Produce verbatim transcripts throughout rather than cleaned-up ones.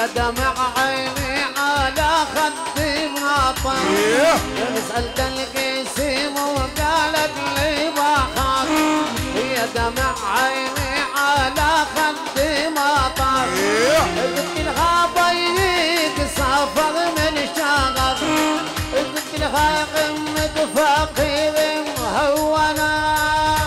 دمع عيني على خدي مطر. سألت القسيم وقالت لي بخاف. يا دمع عيني على خدي مطر. قلت لها ضيق سافر من شغف. قلت لها قمة فقير هونا.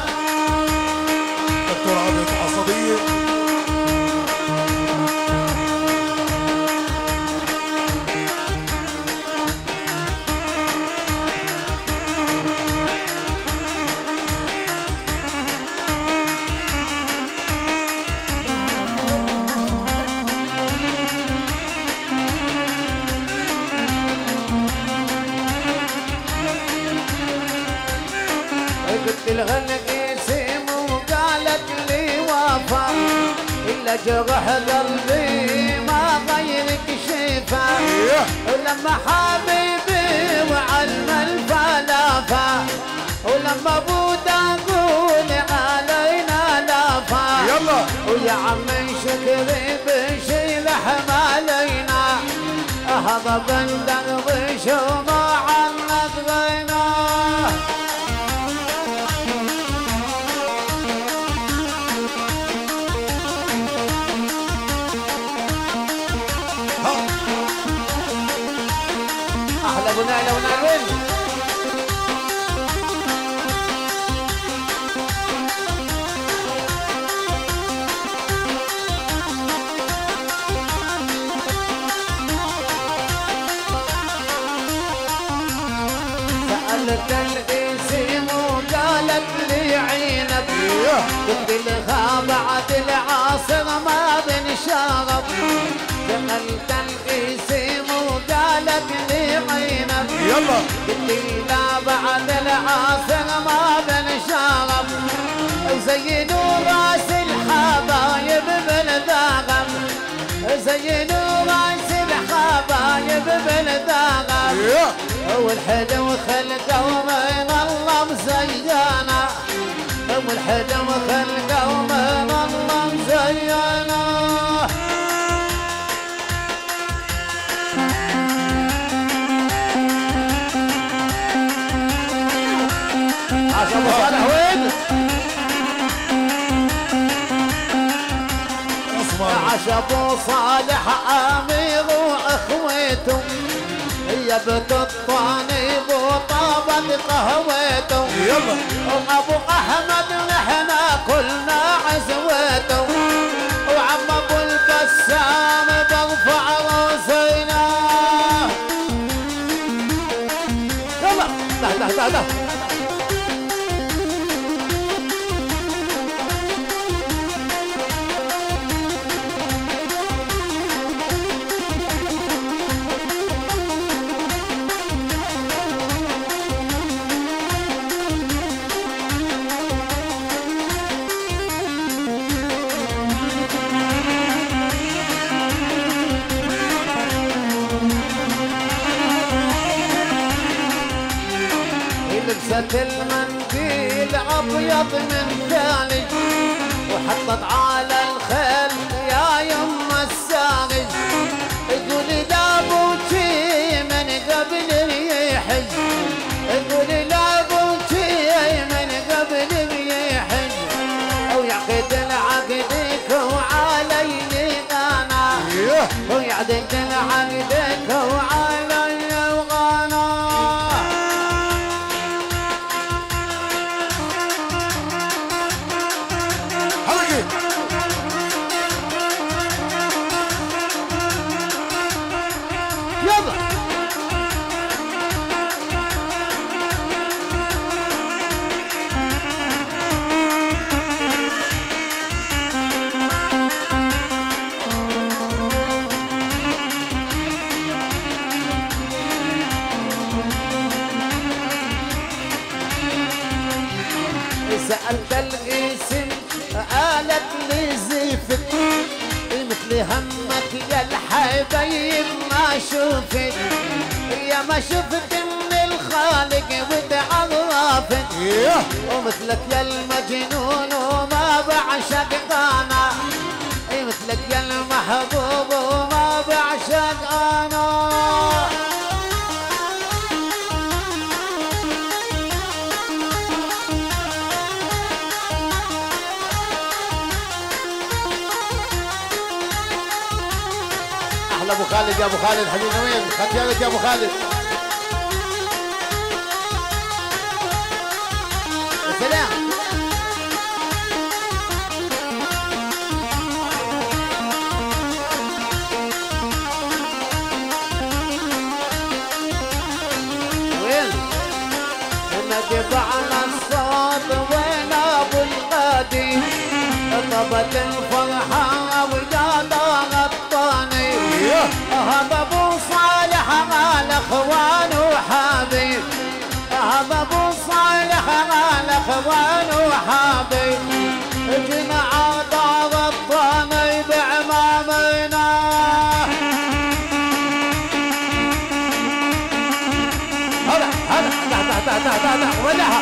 دكتور عبد عصبية. قلت لها القسيم وقالت لي وفا. إلا جرح قلبي ما غيرك شفا. ولما حبيبي وعلم الفلافة. ولما بود أقول علينا لافا. يلا ويا عمي شكري بشيل حمالينا. هذا بندق بشوما عنك غينا. أحلى بناء لو نعلم. سألت القسيم وقالت لي عينب. قلت لها بعد العصر ما بنشرب. سألت القسيم وقالت لي عينب. يلا قلت لا بعد العصر ما بنشرب. زينوا راس الحبايب بالذغب. زينوا راس الحبايب بالذغب. والحلو خلقه ومن الله مزيانا. والحلو خلقه ومن الله مزيانا. عاش ابو صالح وين؟ عاش ابو صالح امير واخوته. يا بنت الطاني وطابت قهوته. يلا وابو احمد نحنا كلنا عزوته. وعم ابو البسام برفع راسينا. يلا لا لا لا لا. لبست المنديل ابيض من ثلج. وحطت على الخيل يا يما الساغج. تقولي لابوكي من قبل يحج. تقولي لابوكي من قبل يحج. ويعقد العقدك وعلي انا. ويعقد العقدك وعلي وغانا. سألت القسم قالت لي زفت. مثل همك يا الحبايب ما شفت. يا ما شفت من الخالق وتعرفت. ومثلك يا المجنون وما بعشق انا. مثلك يا المحبوب وما بعشق هلا ابو خالد يا ابو خالد حبيبي وين؟ خد يدك يا ابو خالد. يا سلام. وين؟ ندب على الصوت وين ابو الغادي؟ طبت الفرحة وجاد غطاني. هذا ابو صالح مال اخوان وحبيب. هذا ابو صالح مال اخوان وحبيب. جينا عاد غطاني بعمامنا. هلا هلا هلا هلا هلا هلا ولها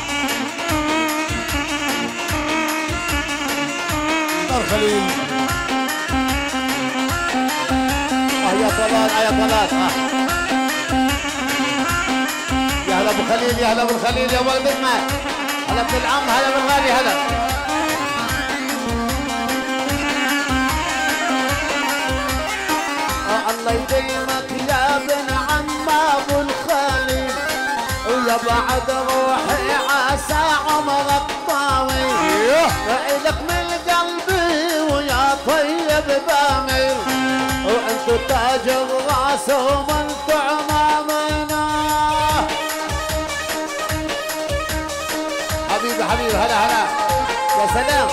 خليل. اه يا طلال اه يا طلال اه. يا هلا ابو خليل يا هلا ابو خليل يا ولد ما. هلا ابن العم هلا بالغالي هلا. اه الله يديمك يا ابن عم ابو الخليل. ويا بعد روحي عسى عمرك طويل. لك من قلبي ويا طيب بامير. وانتو تاج الراس وانتو عمامنا. حبيبي حبيبي هلا هلا يا سلام.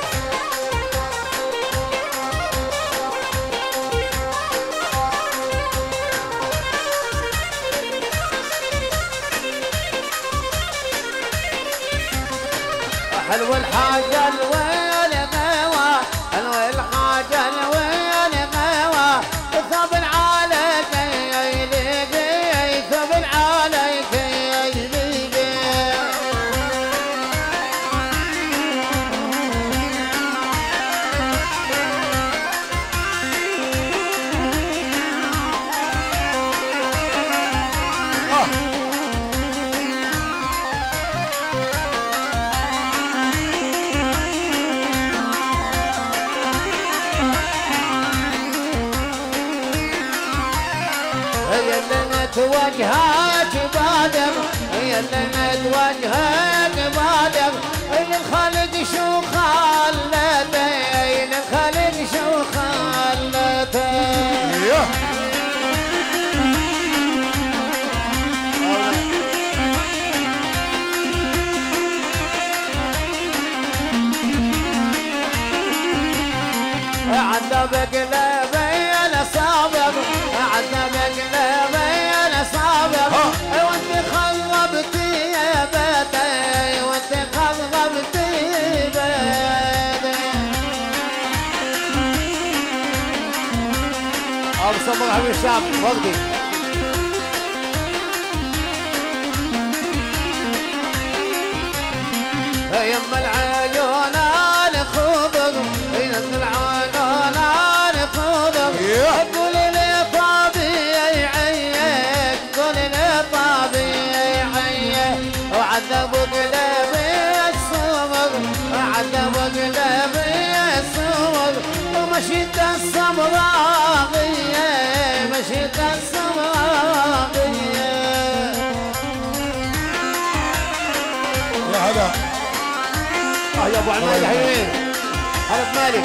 حلو الحاجة الوين غوا. حلو الحاجة الوين غوا. ثوب عليك يليقي. ثوب عليك يليقي. وجهك بادر. هي اللي نتوجهك بادر. الخالق شو خلته. الخالق شو خلته. عذبك قلبي انا صابر. عذبك قلبي انا صابر. وانت خربتي بيتي. وانت خربتي بيتي. ابو صبر حبيب الشعب وقتي. يما العيون انا خضر. يما العيون انا خضر. قول لي طبيعي عيك. قول لي طبيعي عيك. وعذبوا قلبي الصبر. عذبوا قلبي الصبر. ومشيت السمراغية. مشيت السمراغية. يا هلا. اه يا ابو عماد يا حبيبي. هلا بمالك.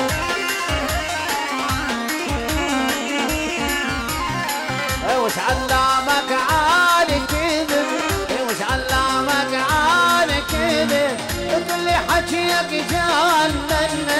وش علمك عالي كذب. وش علمك عالي كذب. كل حكيك جنن.